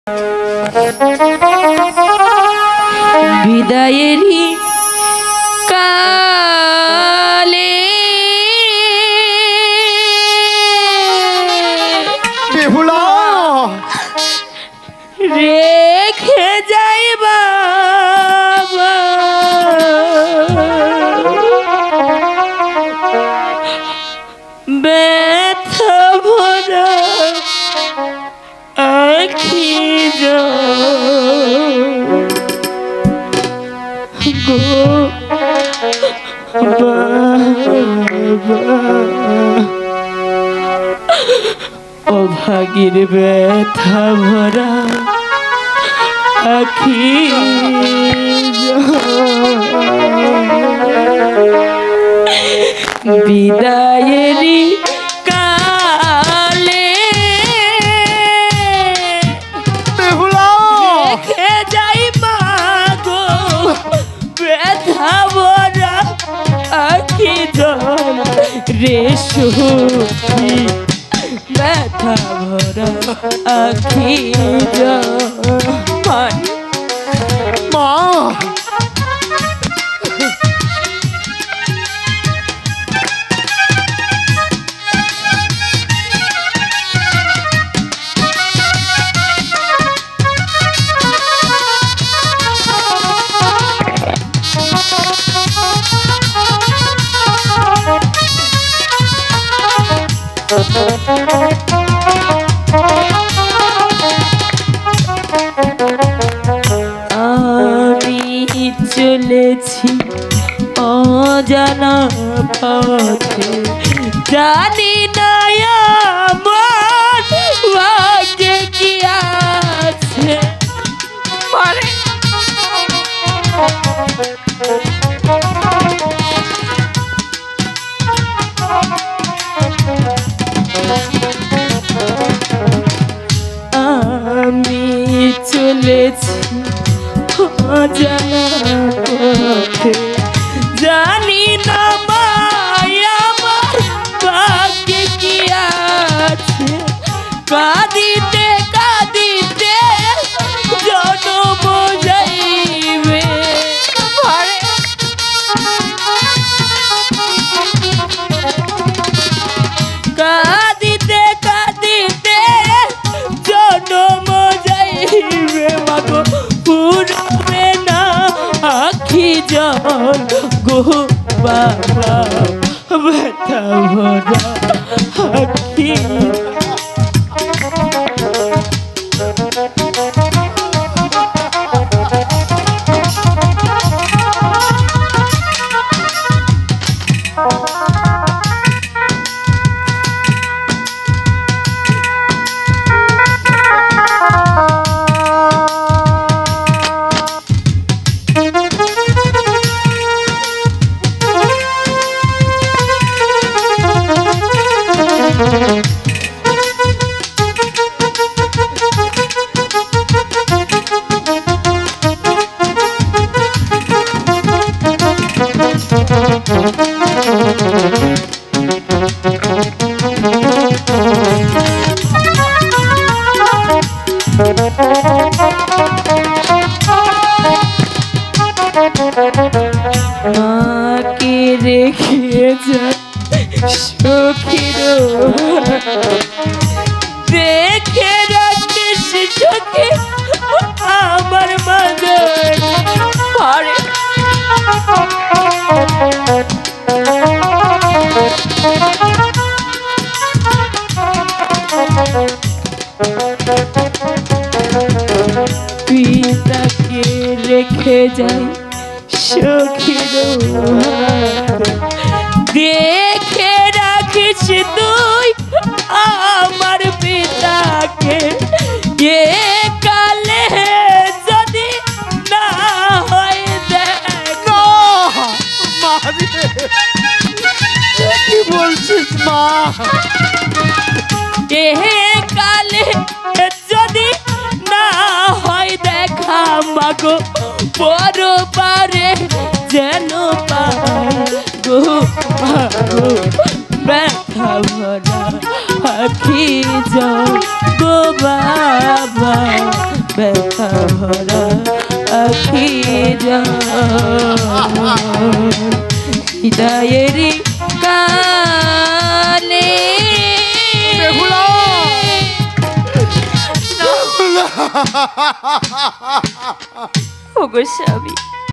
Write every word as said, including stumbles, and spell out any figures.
বিদায়েরই কালে বেহুলা রেখে যাই বাবা ব্যথা ভরা আখি গো বাবা অভাগীর ব্যথা ভরা আখি বিদায়েরই কালে রেখে যাই মা গো ব্যথা ভরা আখি জল রে সুখী ব্যথা ভরা আখি জল মা আমি চলেছি অজানা পথে জানি না আমার ভাগ্যে কি আছে আমি চলেছি অজানা পথে জানি না মায়া আমার ভাগ্যে কি আছে কাঁদিতে কাঁদিতে জনম যাইবে কাঁদিতে কাঁদিতে জনম যাইবে মাগো পুরবে না আখি জল গো বাবা ব্যথা ভরা আখি মাকে রেখে যায় সখীর দেখে রাখিস সখী আমার মাঝে পিতাকে রেখে যাই সখীর দেখে রাখিস তুই আমার পিতাকে এ কালে যদি না হয় দেখ কি বলছিস মা এ কালে যদি না হয় দেখা মাগো বড় পারে যেন পাগো ব্যথা ভরা আখি জল গো বাবা ব্যথা ভরা আখি হৃদয়েরই কালে বেহুলা ওগো স্বামী